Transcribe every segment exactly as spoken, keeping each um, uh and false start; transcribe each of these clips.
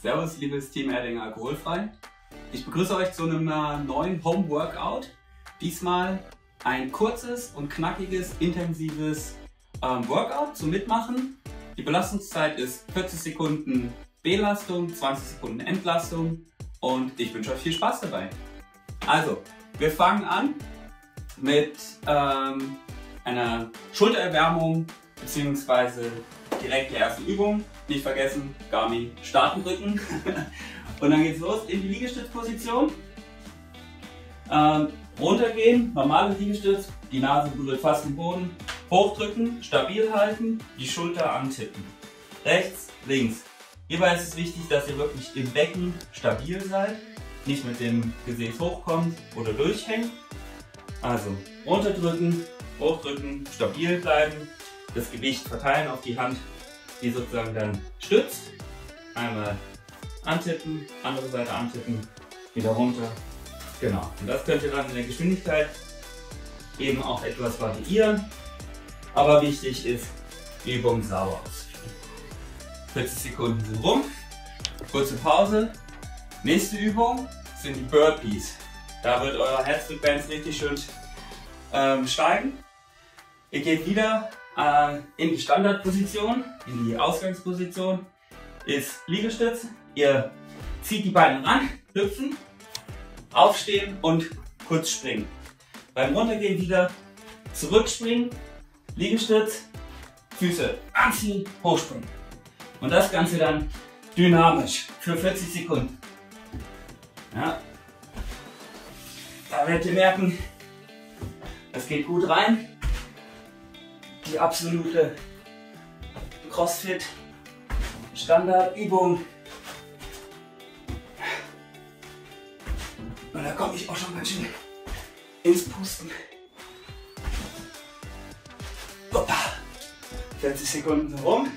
Servus, liebes Team Erdinger Alkoholfrei. Ich begrüße euch zu einem äh, neuen Home Workout. Diesmal ein kurzes und knackiges, intensives ähm, Workout zum Mitmachen. Die Belastungszeit ist vierzig Sekunden Belastung, zwanzig Sekunden Entlastung und ich wünsche euch viel Spaß dabei. Also, wir fangen an mit ähm, einer Schultererwärmung bzw. direkt die erste Übung. Nicht vergessen, Garmin starten drücken. Und dann geht's los in die Liegestützposition. Ähm, runtergehen, normale Liegestütz, die Nase berührt fast den Boden. Hochdrücken, stabil halten, die Schulter antippen. Rechts, links. Hierbei ist es wichtig, dass ihr wirklich im Becken stabil seid, nicht mit dem Gesäß hochkommt oder durchhängt. Also runterdrücken, hochdrücken, stabil bleiben, das Gewicht verteilen auf die Hand, die sozusagen dann stützt. Einmal antippen, andere Seite antippen, wieder runter. Genau. Und das könnt ihr dann in der Geschwindigkeit eben auch etwas variieren. Aber wichtig ist, die Übung sauber ausführen. vierzig Sekunden sind rum. Kurze Pause. Nächste Übung sind die Burpees. Da wird eure Herzfrequenz richtig schön ähm, steigen. Ihr geht wieder äh, in die Standardposition, in die Ausgangsposition. Ist Liegestütz. Ihr zieht die Beine ran, hüpfen, aufstehen und kurz springen. Beim Runtergehen wieder zurückspringen, Liegestütz, Füße anziehen, hochspringen. Und das Ganze dann dynamisch für vierzig Sekunden. Ja. Da werdet ihr merken, es geht gut rein. Die absolute CrossFit Standardübung. Und da komme ich auch schon ganz schön ins Pusten. Hoppa. vierzig Sekunden sind rum.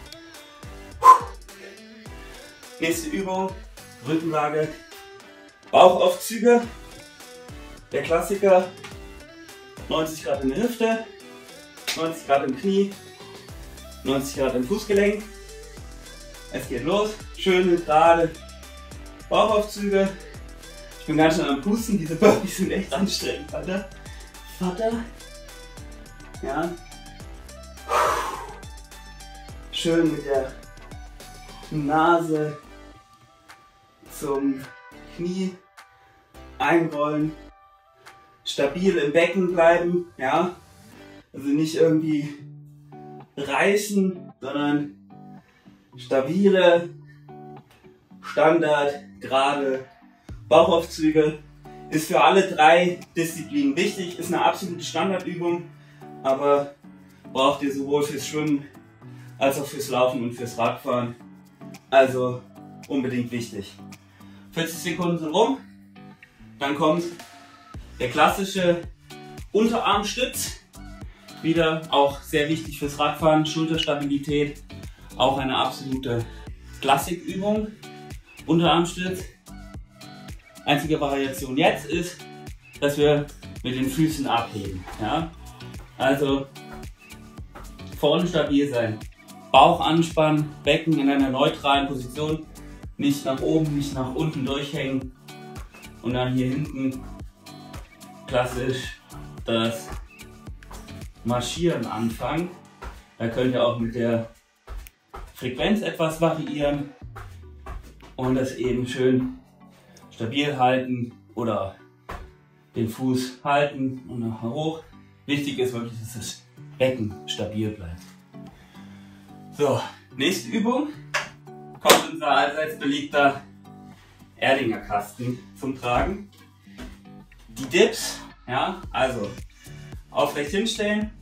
Nächste Übung, Rückenlage, Bauchaufzüge. Der Klassiker, neunzig Grad in der Hüfte, neunzig Grad im Knie, neunzig Grad im Fußgelenk. Es geht los, schöne, gerade Bauchaufzüge. Ich bin ganz schön am Pusten, diese Burpees sind echt anstrengend, Vater. Vater. Ja. Schön mit der Nase zum Knie einrollen. Stabil im Becken bleiben, ja. Also nicht irgendwie reißen, sondern stabile, Standard, gerade Bauchaufzüge. Ist für alle drei Disziplinen wichtig, ist eine absolute Standardübung, aber braucht ihr sowohl fürs Schwimmen als auch fürs Laufen und fürs Radfahren. Also unbedingt wichtig. vierzig Sekunden sind rum, dann kommt der klassische Unterarmstütz. Wieder auch sehr wichtig fürs Radfahren, Schulterstabilität, auch eine absolute Klassikübung. Unterarmstütz. Einzige Variation jetzt ist, dass wir mit den Füßen abheben. Ja? Also vorne stabil sein, Bauch anspannen, Becken in einer neutralen Position, nicht nach oben, nicht nach unten durchhängen und dann hier hinten klassisch das Marschieren anfangen. Da könnt ihr auch mit der Frequenz etwas variieren und das eben schön stabil halten oder den Fuß halten und nachher hoch. Wichtig ist wirklich, dass das Becken stabil bleibt. So, nächste Übung kommt unser allseits beliebter Erdinger Kasten zum Tragen. Die Dips, ja, also aufrecht hinstellen,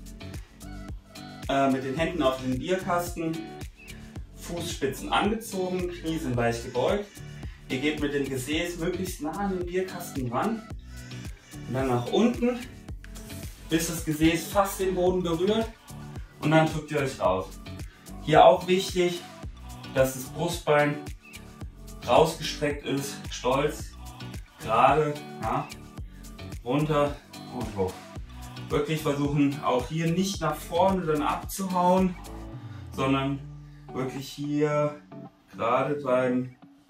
äh, mit den Händen auf den Bierkasten, Fußspitzen angezogen, Knie sind leicht gebeugt. Ihr geht mit dem Gesäß möglichst nah an den Bierkasten ran und dann nach unten, bis das Gesäß fast den Boden berührt und dann drückt ihr euch raus. Hier auch wichtig, dass das Brustbein rausgestreckt ist, stolz, gerade, ja, runter und hoch. Wirklich versuchen auch hier nicht nach vorne dann abzuhauen, sondern wirklich hier gerade bleiben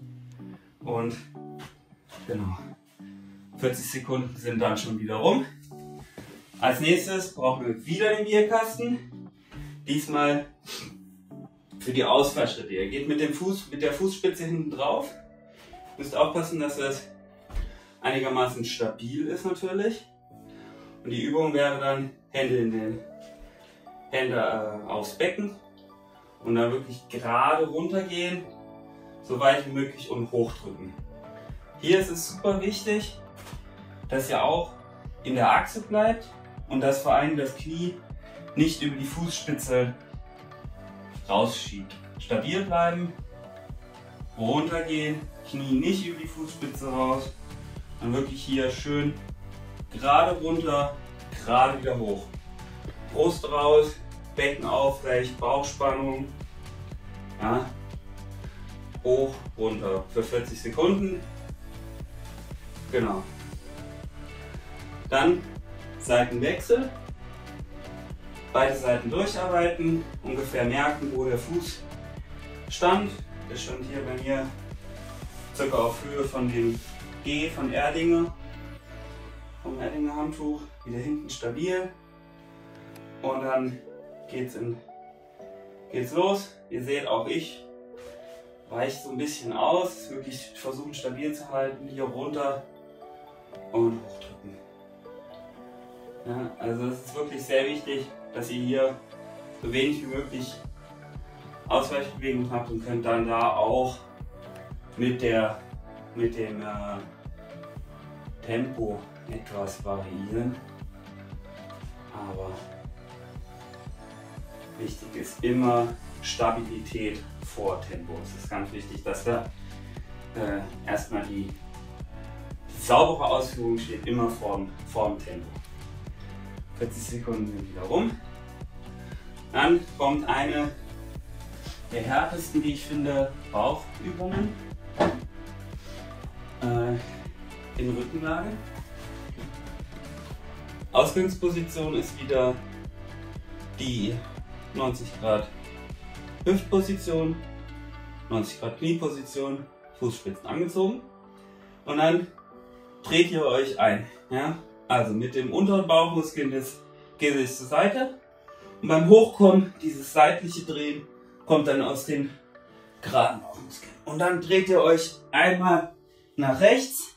Und genau, vierzig Sekunden sind dann schon wieder rum. Als nächstes brauchen wir wieder den Bierkasten. Diesmal für die Ausfallschritte. Ihr geht mit dem Fuß, mit der Fußspitze hinten drauf. Müsst aufpassen, dass es einigermaßen stabil ist natürlich. Und die Übung wäre dann Hände in den Hände äh, aufs Becken und dann wirklich gerade runtergehen, so weit wie möglich und hochdrücken. Hier ist es super wichtig, dass ihr auch in der Achse bleibt und dass vor allem das Knie nicht über die Fußspitze rausschiebt. Stabil bleiben, runtergehen, Knie nicht über die Fußspitze raus, dann wirklich hier schön gerade runter, gerade wieder hoch. Brust raus, Becken aufrecht, Bauchspannung. Ja. Hoch, runter für vierzig Sekunden. Genau. Dann Seitenwechsel. Beide Seiten durcharbeiten, ungefähr merken, wo der Fuß stand. Der stand hier bei mir circa auf Höhe von dem G von Erdinger, vom Erdinger Handtuch. Wieder hinten stabil. Und dann geht's, in, geht's los. Ihr seht, auch ich weiche so ein bisschen aus. Wirklich versuchen stabil zu halten. Hier runter und hochdrücken. Ja, also es ist wirklich sehr wichtig, dass ihr hier so wenig wie möglich Ausweichbewegung habt und könnt dann da auch mit, der, mit dem äh, Tempo etwas variieren. Aber wichtig ist immer Stabilität vor Tempo. Es ist ganz wichtig, dass da äh, erstmal die, die saubere Ausführung steht immer vor, vor dem Tempo. vierzig Sekunden sind wieder rum. Dann kommt eine der härtesten, die ich finde, Bauchübungen äh, in Rückenlage. Ausgangsposition ist wieder die neunzig Grad Hüftposition, neunzig Grad Knieposition, Fußspitzen angezogen und dann dreht ihr euch ein. Ja? Also mit dem unteren Bauchmuskeln des Gesichts zur Seite und beim Hochkommen, dieses seitliche Drehen, kommt dann aus den geraden Bauchmuskeln. Und dann dreht ihr euch einmal nach rechts,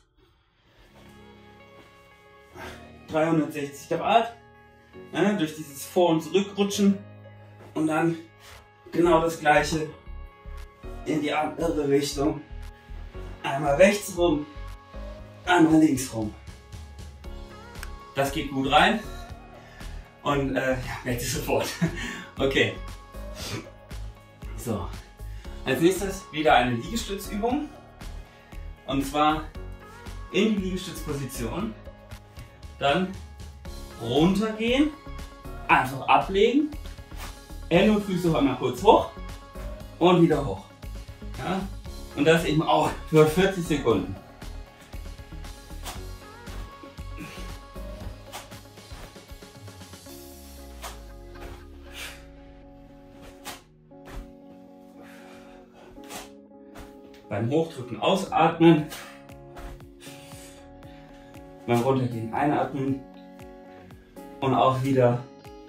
dreihundertsechzig Grad, ja, durch dieses Vor- und Zurückrutschen und dann genau das gleiche in die andere Richtung. Einmal rechts rum, einmal links rum. Das geht gut rein und äh, ja, merkt ihr sofort. Okay. So. Als nächstes wieder eine Liegestützübung. Und zwar in die Liegestützposition. Dann runtergehen, einfach ablegen, Hände und Füße einmal kurz hoch und wieder hoch. Ja? Und das eben auch für vierzig Sekunden. Beim Hochdrücken ausatmen, beim Runtergehen einatmen und auch wieder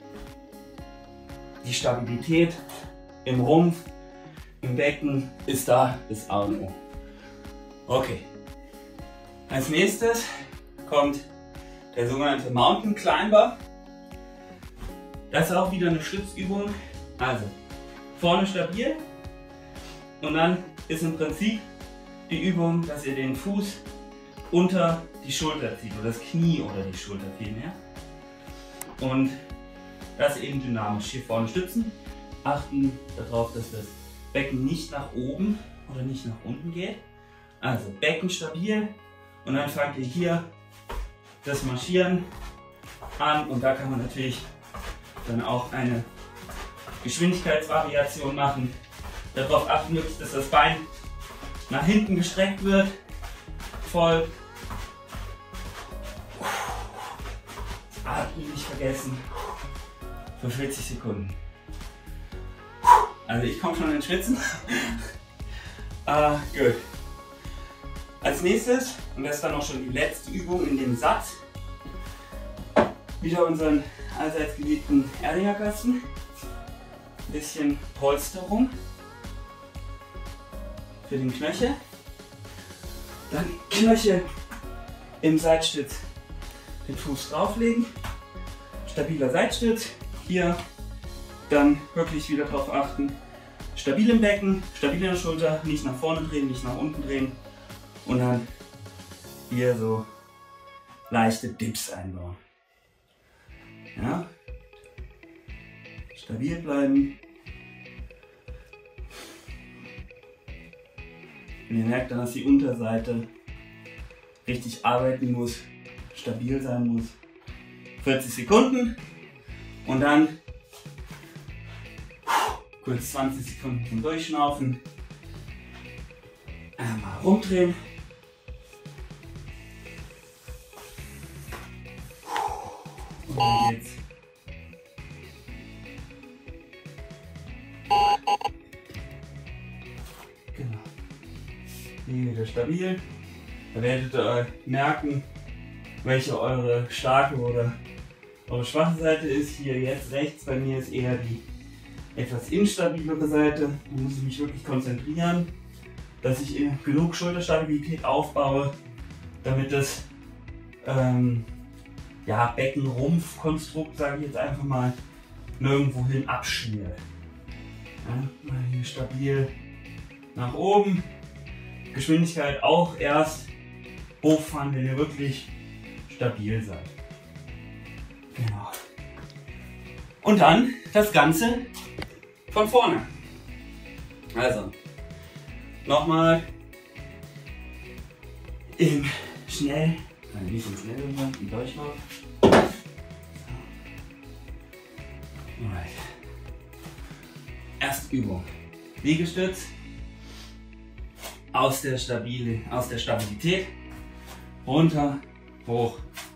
die Stabilität im Rumpf, im Becken ist da das A und O. Okay. Als nächstes kommt der sogenannte Mountain Climber. Das ist auch wieder eine Stützübung. Also vorne stabil und dann ist im Prinzip die Übung, dass ihr den Fuß unter die Schulter zieht oder das Knie oder die Schulter vielmehr. Und das eben dynamisch hier vorne stützen. Achten darauf, dass das Becken nicht nach oben oder nicht nach unten geht. Also Becken stabil und dann fangt ihr hier das Marschieren an und da kann man natürlich dann auch eine Geschwindigkeitsvariation machen. Darauf achten wirklich, dass das Bein nach hinten gestreckt wird. Voll. Das Atmen nicht vergessen. Für vierzig Sekunden. Also ich komme schon ins Schwitzen. Ah, gut. Als nächstes, und das ist dann auch schon die letzte Übung in dem Satz, wieder unseren allseits geliebten Erdinger-Kasten. Ein bisschen Polsterung für den Knöchel. Dann Knöchel im Seitstütz den Fuß drauflegen. Stabiler Seitstütz. Hier dann wirklich wieder darauf achten. Stabil im Becken, stabil in der Schulter, nicht nach vorne drehen, nicht nach unten drehen. Und dann hier so leichte Dips einbauen. Ja. Stabil bleiben. Und ihr merkt dann, dass die Unterseite richtig arbeiten muss, stabil sein muss. vierzig Sekunden und dann kurz zwanzig Sekunden zum Durchschnaufen. Einmal rumdrehen. Und dann geht's. Genau. Hier wieder stabil. Da werdet ihr merken, welche eure starke oder eure schwache Seite ist. Hier jetzt rechts bei mir ist eher die etwas instabilere Seite. Da muss ich mich wirklich konzentrieren, dass ich genug Schulterstabilität aufbaue, damit das ähm, ja, Becken-Rumpf-Konstrukt, sage ich jetzt einfach mal, nirgendwo hin abschmiert. Ja, mal hier stabil nach oben. Geschwindigkeit auch erst hochfahren, wenn ihr wirklich stabil seid. Genau. Und dann das Ganze von vorne. Also, nochmal im Schnell, nein, nicht im Schnell, im Durchlauf. Alright. Erste Übung. Liegestütz aus der, Stabile, aus der Stabilität runter, hoch.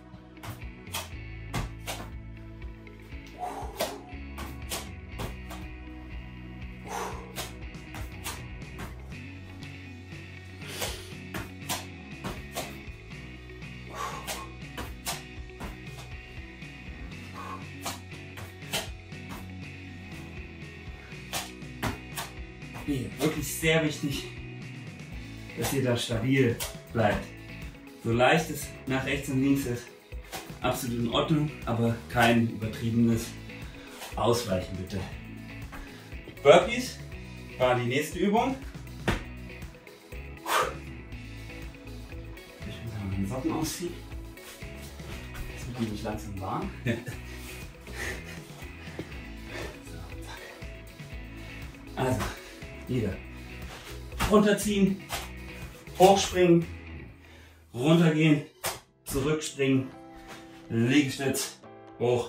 Hier, wirklich sehr wichtig, dass ihr da stabil bleibt. So leicht es nach rechts und links ist, absolut in Ordnung, aber kein übertriebenes Ausweichen bitte. Burpees war die nächste Übung. Ich muss mal meine Socken ausziehen. Jetzt wird nämlich langsam warm. So, zack. Also, wieder runterziehen, hochspringen, runtergehen, zurückspringen, Liegestütz, hoch.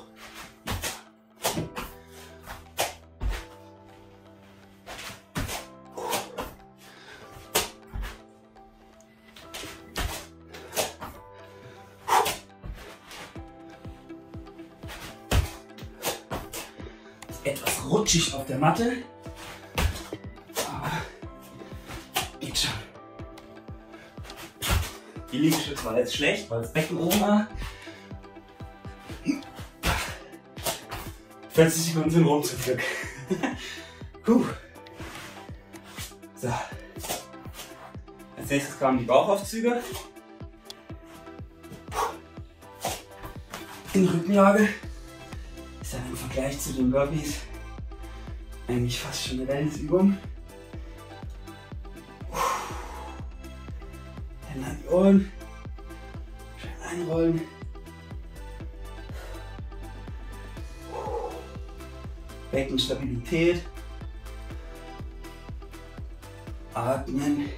Etwas rutschig auf der Matte. Die Liegestütze war jetzt schlecht, weil das Becken oben war. vierzig Sekunden sind rum zum Glück. Puh. So. Als nächstes kamen die Bauchaufzüge. In Rückenlage. Ist dann im Vergleich zu den Burpees eigentlich fast schon eine Wellnessübung. Hände an die Ohren. Schön einrollen. Beckenstabilität. Atmen.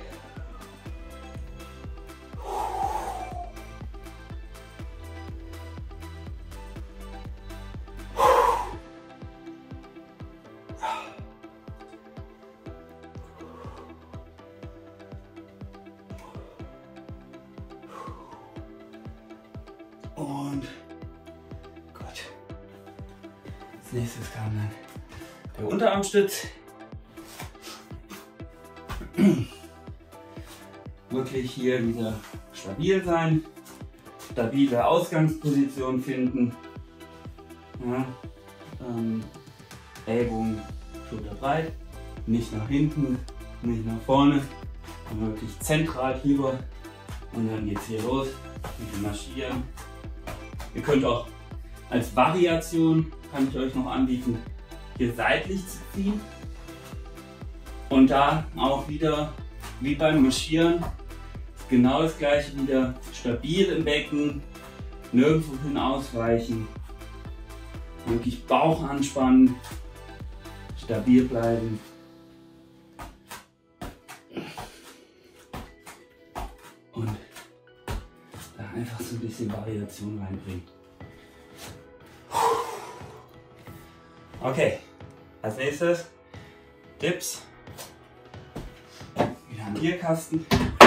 Und Gott. Als nächstes kam dann der Unterarmstütz. wirklich hier wieder stabil sein, stabile Ausgangsposition finden, ja, ähm, Ellbogen schulterbreit, nicht nach hinten, nicht nach vorne, sondern wirklich zentral drüber und dann geht es hier los, mit dem Marschieren. Ihr könnt auch als Variation, kann ich euch noch anbieten, hier seitlich zu ziehen und da auch wieder wie beim Marschieren genau das gleiche, wieder stabil im Becken, nirgendwo hin ausweichen, wirklich Bauch anspannen, stabil bleiben. Und da einfach so ein bisschen Variation reinbringen. Okay, als nächstes Dips. Wieder einen Bierkasten.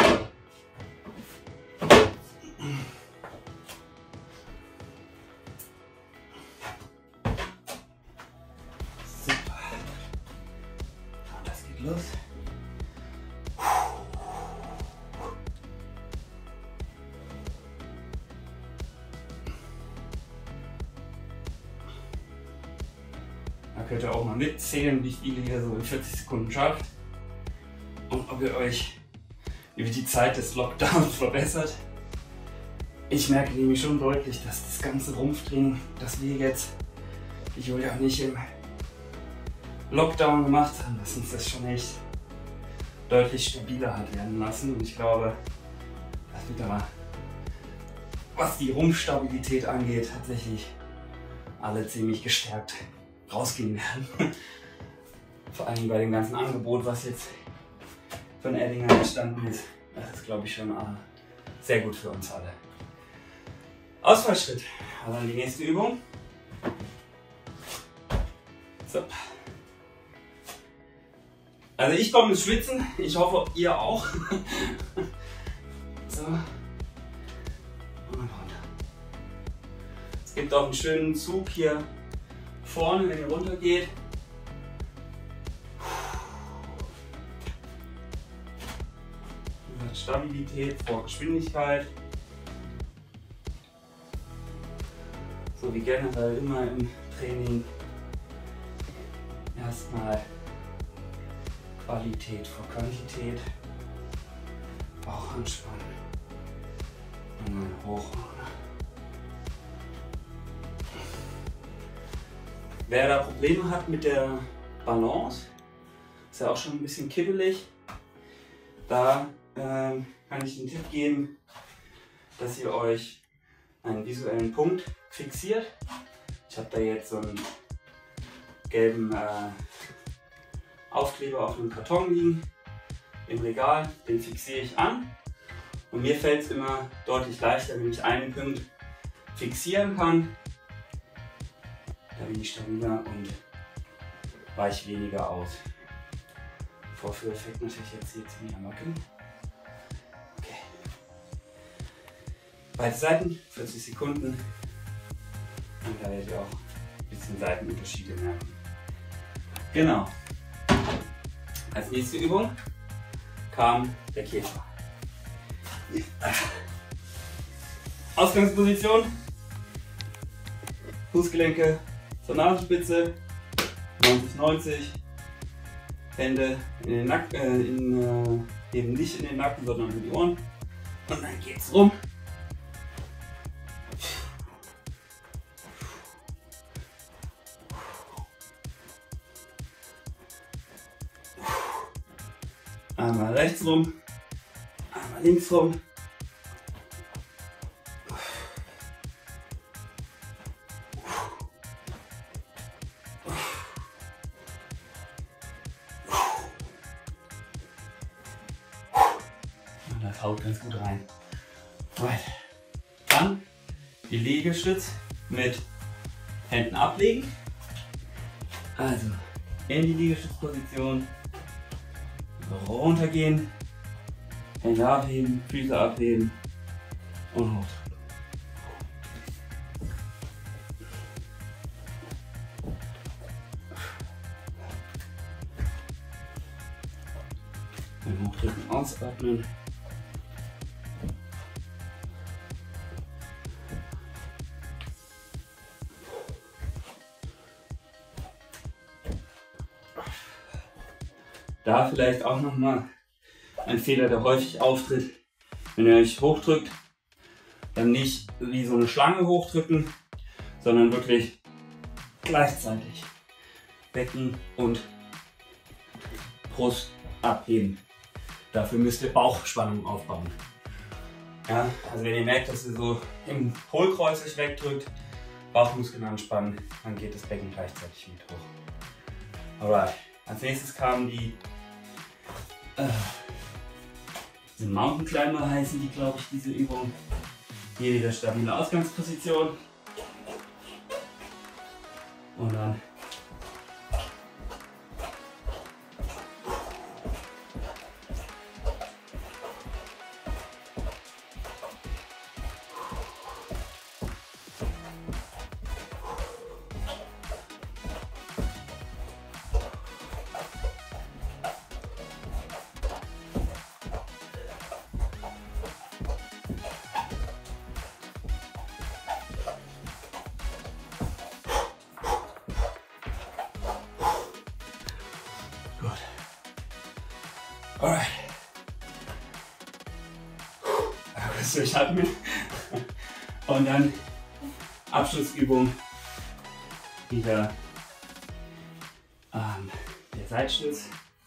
Super. Und das geht los. Da könnt ihr auch mal mitzählen, wie viele ihr so in vierzig Sekunden schafft und ob ihr euch über die Zeit des Lockdowns verbessert. Ich merke nämlich schon deutlich, dass das ganze Rumpftraining, das wir jetzt, die Julia und ich im Lockdown gemacht haben, dass uns das schon echt deutlich stabiler hat werden lassen. Und ich glaube, dass wir da, was die Rumpfstabilität angeht, tatsächlich alle ziemlich gestärkt rausgehen werden. Vor allem bei dem ganzen Angebot, was jetzt von Erdinger entstanden ist. Das ist, glaube ich, schon uh, sehr gut für uns alle. Ausfallschritt. Also die nächste Übung. So. Also ich komme ins Schwitzen. Ich hoffe, ihr auch. So. Und runter. Es gibt auch einen schönen Zug hier vorne, wenn ihr runter geht. Stabilität vor Geschwindigkeit. So wie generell immer im Training. Erstmal Qualität vor Quantität. Bauch anspannen. Und dann hoch. Wer da Probleme hat mit der Balance, ist ja auch schon ein bisschen kibbelig, da ähm, kann ich den Tipp geben, dass ihr euch einen visuellen Punkt fixiert. Ich habe da jetzt so einen gelben äh, Aufkleber auf einem Karton liegen im Regal, den fixiere ich an und mir fällt es immer deutlich leichter, wenn ich einen Punkt fixieren kann. Da bin ich stabiler und weiche weniger aus. Vorführeffekt natürlich jetzt hier ziemlich am Wackeln. Okay. Beide Seiten, vierzig Sekunden. Und da werdet ihr auch ein bisschen Seitenunterschiede merken. Genau. Als nächste Übung kam der Käfer. Ausgangsposition. Fußgelenke zur Nasenspitze, neunzig neunzig, Hände in den Nacken, äh, in, äh, eben nicht in den Nacken, sondern in die Ohren. Und dann geht's rum. Einmal rechts rum, einmal links rum. Das haut ganz gut rein. Dann die Liegestütz mit Händen ablegen. Also in die Liegestützposition. Runtergehen. Hände abheben, Füße abheben und hoch. Dann hochdrücken, ausatmen. Da vielleicht auch nochmal ein Fehler, der häufig auftritt. Wenn ihr euch hochdrückt, dann nicht wie so eine Schlange hochdrücken, sondern wirklich gleichzeitig Becken und Brust abheben. Dafür müsst ihr Bauchspannung aufbauen. Ja, also wenn ihr merkt, dass ihr so im Hohlkreuz euch wegdrückt, Bauchmuskeln anspannen, dann geht das Becken gleichzeitig mit hoch. Alright, als nächstes kamen die äh, die Mountain Climber heißen die, glaube ich, diese Übung. Hier wieder stabile Ausgangsposition. Und dann alright. Kurz durchatmen. Und dann Abschlussübung. Wieder ähm, der Seitstütz.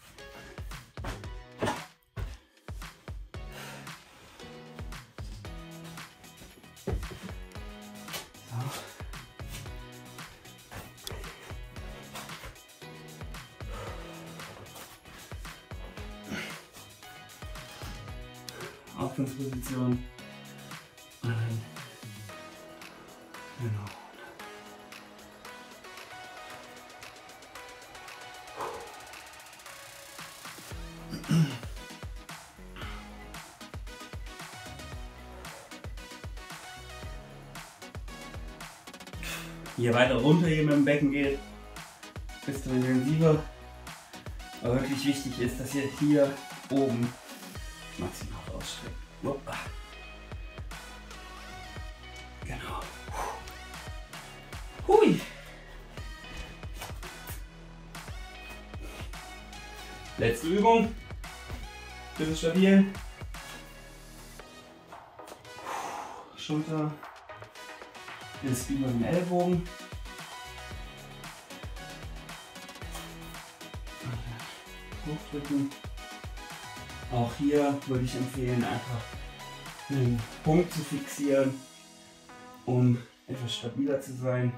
Ausgangsposition. Und dann, genau. Je weiter runter ihr mit dem Becken geht, desto intensiver. Aber wirklich wichtig ist, dass ihr hier oben maximal ausstreckt. Genau. Hui. Letzte Übung. Bisschen stabil. Schulter ist über den Ellbogen. Hochdrücken. Auch hier würde ich empfehlen, einfach einen Punkt zu fixieren, um etwas stabiler zu sein.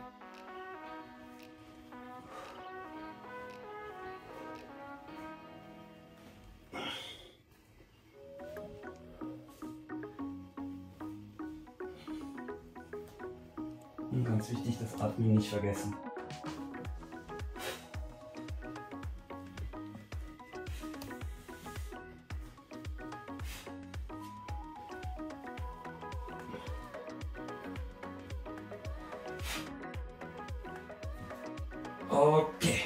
Und ganz wichtig, das Atmen nicht vergessen. Okay.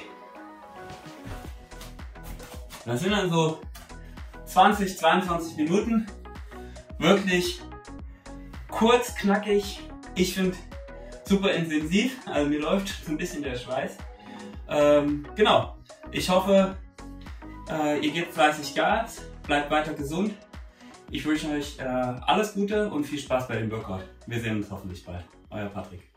Das sind dann so zwanzig, zweiundzwanzig Minuten. Wirklich kurz, knackig. Ich finde super intensiv. Also mir läuft so ein bisschen der Schweiß. Ähm, genau. Ich hoffe, äh, ihr gebt fleißig Gas. Bleibt weiter gesund. Ich wünsche euch äh, alles Gute und viel Spaß bei dem Workout. Wir sehen uns hoffentlich bald. Euer Patrick.